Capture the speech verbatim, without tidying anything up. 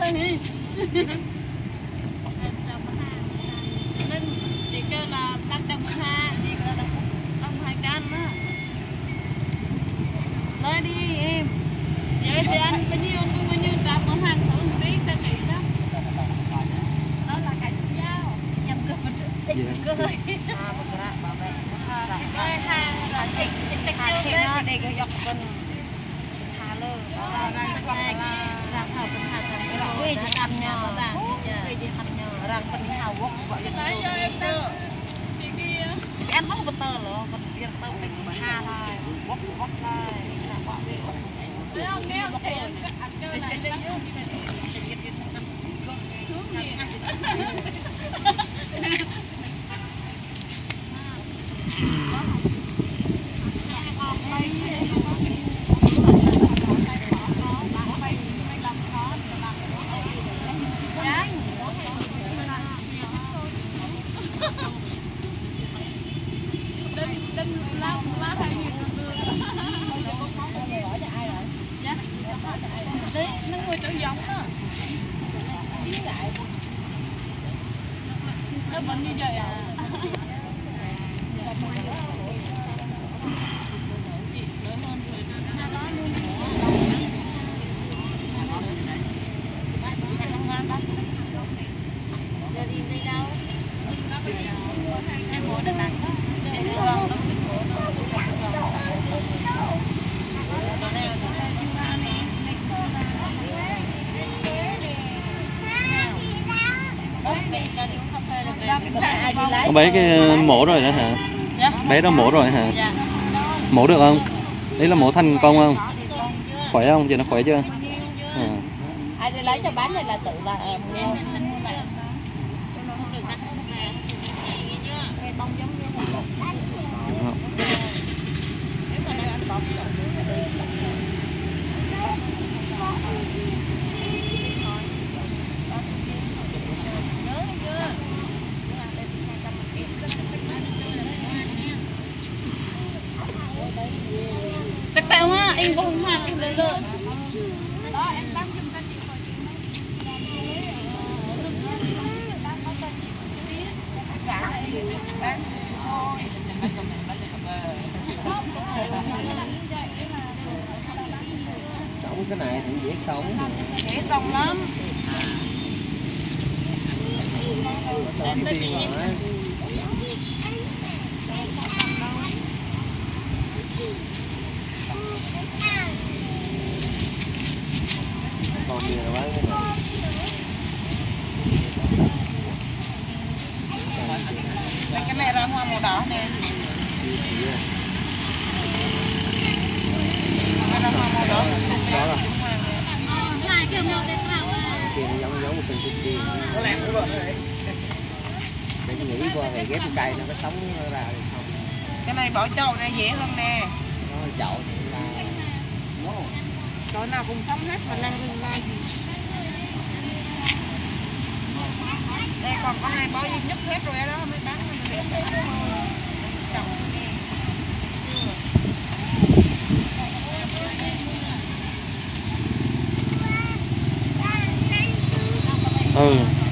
thôi nên chỉ kêu là tăng trăm hai trăm hai can á nói đi em vậy thì anh bao nhiêu anh bao nhiêu trăm con hàng thử một tí ta kỹ đó đó là cái dao nhầm cơ một chút cơ hơi cái hàng là xịt tích tiêu đấy để cái dọc bên hà lơ sân này làm hợp bên hà thành rồi quê thì ăn nhau quê thì ăn nhau rằng bên hào quốc gọi là chị kia em có một tờ nữa một viên tờ mình mà hà thôi quốc quốc thôi là bọn đi thấy không nghe không thấy ăn chơi này xuống gì đấy nó ngồi chỗ giống đó nó vẫn như vậy à giờ đi đi đâu em mua được nặng Con bé cái mổ rồi đó hả? Dạ? Bé đó mổ rồi hả? Dạ. Mổ được không? Đấy là mổ thành công không? Khỏe không? Giờ nó khỏe chưa? À. Ai đi lấy cho bán này là tự là mua. Cái tao á, anh bông hoa anh lấy lợn. Đó em bán giùm cho chị khỏi chị cả bán thôi. Sống cái này cũng dễ sống. Dễ sống lắm. Em tới đi. Còn gì nữa bán cái này. Cái này là hoa màu đỏ nè. Cái là hoa màu đỏ. Đó là. Hai cái màu đẹp màu. Kia giống giống một con kia. Nó làm cái bờ này. Để nghĩ qua ngày ghép cây nó có sống ra được không? Cái này bỏ chậu này dễ hơn nè. Nó chậu thì là chỗ nào cũng sống hết và năng rừng lai gì. Đây còn có hai bó duy nhất hết rồi đó mới bán trồng nè. Ừ.